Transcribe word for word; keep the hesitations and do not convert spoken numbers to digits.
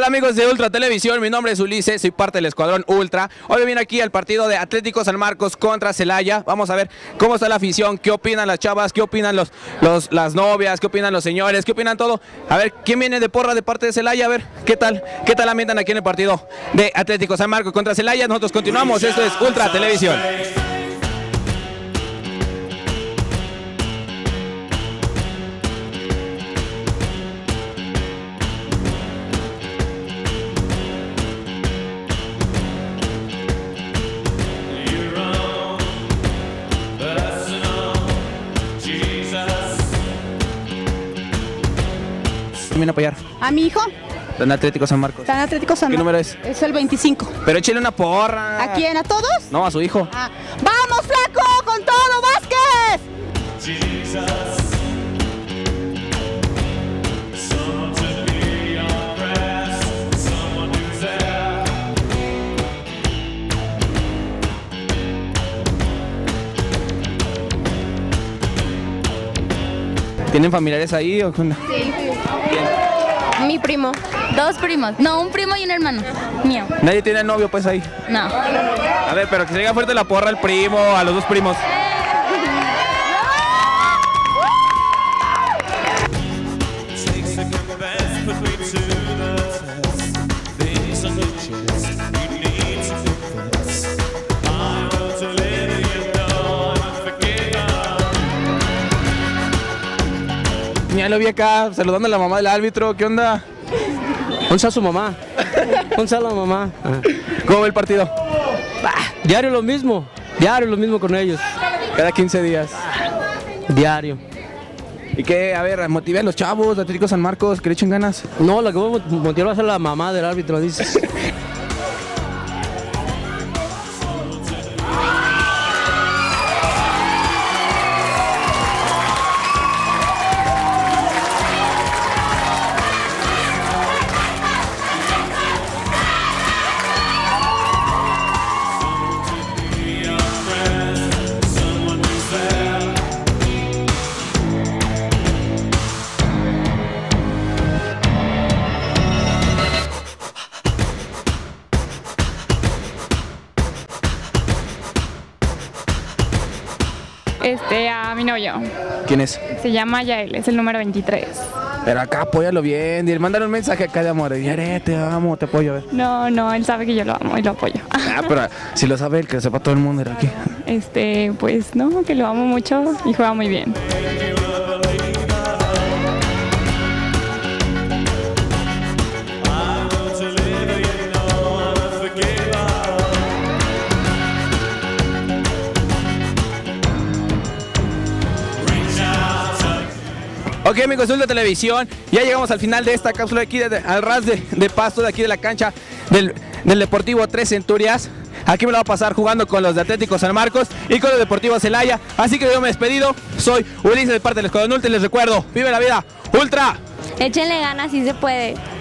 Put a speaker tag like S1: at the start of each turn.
S1: Hola amigos de Ultra Televisión, mi nombre es Ulises, soy parte del Escuadrón Ultra. Hoy viene aquí al partido de Atlético San Marcos contra Celaya. Vamos a ver cómo está la afición, qué opinan las chavas, qué opinan los, los, las novias, qué opinan los señores, qué opinan todo. A ver, ¿quién viene de porra de parte de Celaya? A ver, ¿qué tal? ¿Qué tal ambientan aquí en el partido de Atlético San Marcos contra Celaya? Nosotros continuamos, esto es Ultra Televisión. ¿Quién viene a apoyar?
S2: ¿A mi hijo?
S1: ¿Está en Atlético San Marcos?
S2: ¿Está en Atlético San Marcos?
S1: ¿Qué número es?
S2: Es el veinticinco.
S1: Pero échale una porra.
S2: ¿A quién? ¿A todos?
S1: No, a su hijo.
S2: Ah. ¡Vamos, flaco! ¡Con todo, Vázquez!
S1: ¿Tienen familiares ahí o qué onda?
S3: Sí. Mi primo. Dos primos. No, un primo y un hermano mío.
S1: ¿Nadie tiene novio pues ahí?
S3: No.
S1: A ver, pero que se diga fuerte la porra al primo, a los dos primos. Ya lo vi acá saludando a la mamá del árbitro, ¿qué onda?
S4: Un saludo a su mamá. Un saludo a mamá. Ah.
S1: ¿Cómo va el partido?
S4: Bah, diario lo mismo. Diario lo mismo con ellos.
S1: Cada quince días.
S4: Diario.
S1: ¿Y qué? A ver, motive a los chavos de Atlético San Marcos, que le echen ganas.
S4: No, la que voy a motivar va a ser la mamá del árbitro, dices.
S5: Este, a mi novio.
S1: ¿Quién es?
S5: Se llama Yael, es el número veintitrés.
S1: Pero acá apóyalo bien, dile, mándale un mensaje acá de amor. Yare, te amo, te apoyo, a ver.
S5: No, no, él sabe que yo lo amo y lo apoyo.
S1: Ah, pero si lo sabe él, que lo sepa todo el mundo, era aquí.
S5: Este, pues no, que lo amo mucho y juega muy bien.
S1: Ok amigos de Ultra Televisión, ya llegamos al final de esta cápsula aquí de, de, al ras de, de pasto de aquí de la cancha del, del Deportivo Tres Centurias. Aquí me lo va a pasar jugando con los de Atlético San Marcos y con los Deportivos Celaya. Así que yo me despedido, soy Ulises de parte del Escuadrón Ultra y les recuerdo, vive la vida Ultra.
S3: Échenle ganas si se puede.